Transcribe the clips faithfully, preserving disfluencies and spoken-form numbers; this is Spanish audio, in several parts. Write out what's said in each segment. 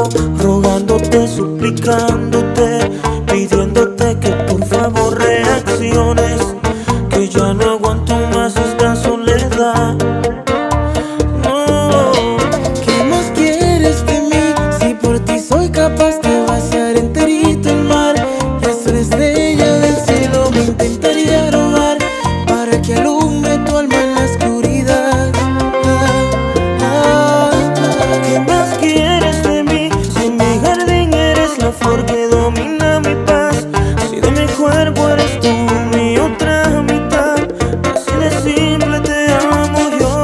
rogándote, suplicándote, pidiéndote que por favor reacciones, que ya no aguanto más esta soledad. No. ¿Qué más quieres de mí? Si por ti soy capaz de vaciar enterito el mar, y a ser estrella del cielo me intentaría robar para que alumbre tu alma en la oscuridad. Ah, ah, ah. ¿Qué más quieres de mí? Si en mi jardín eres la flor que domina mi paz, si de mi cuerpo eres tú mi otra mitad, así de simple te amo yo.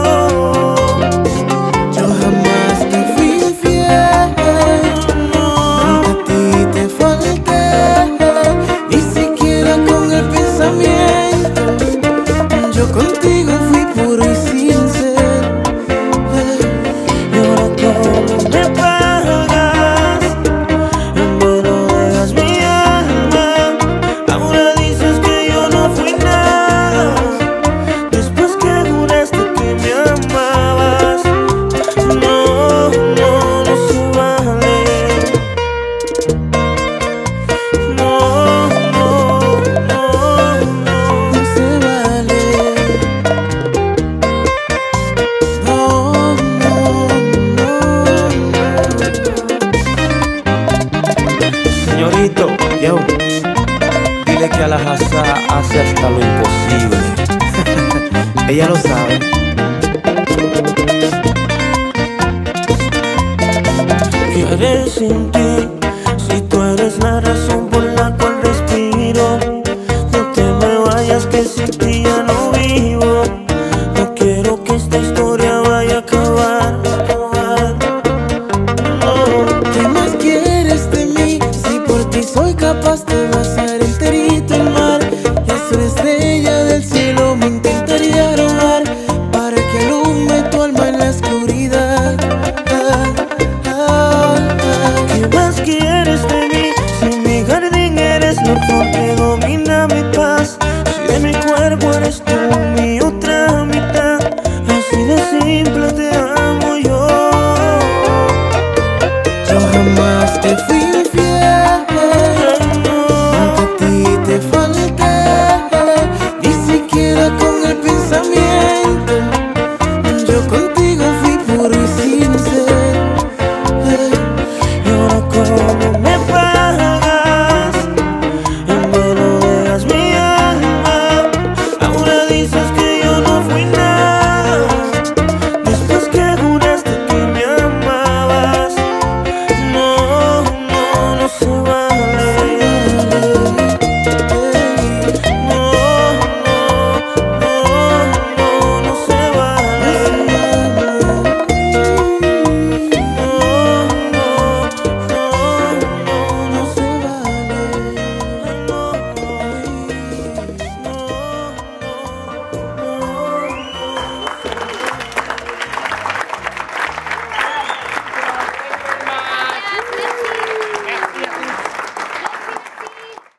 Yo jamás te fui infiel, nunca a ti te falté, ni siquiera con el pensamiento. Yo contigo fui puro y sincero. Y ahora cómo me pagas, en vano dejas mi alma. Ahora dices que yo no fui nada, después que juraste que me amabas. No, no, no se vale. No, no, no, no. No se vale. No, no, no. Señorito, yo, dile que a la Haza hace hasta lo imposible. Ella lo sabe. ¿Qué haré sin ti? Si tú eres la razón por la cual respiro. No te me vayas, que sin ti ya no vivo. No quiero que esta historia vaya a acabar, acabar. No. ¿Qué más quieres de mí? Si por ti soy capaz de vaciar enterito el mar, y a ser estrella del cielo me intentaría robar para que alumbre tu alma en la oscuridad. Ah, ah, ah. ¿Qué más quieres de mí? Si en mi jardín eres la flor que domina mi paz, si de mi cuerpo eres tú mi otra mitad, así de simple te amo yo. Yo jamás te fui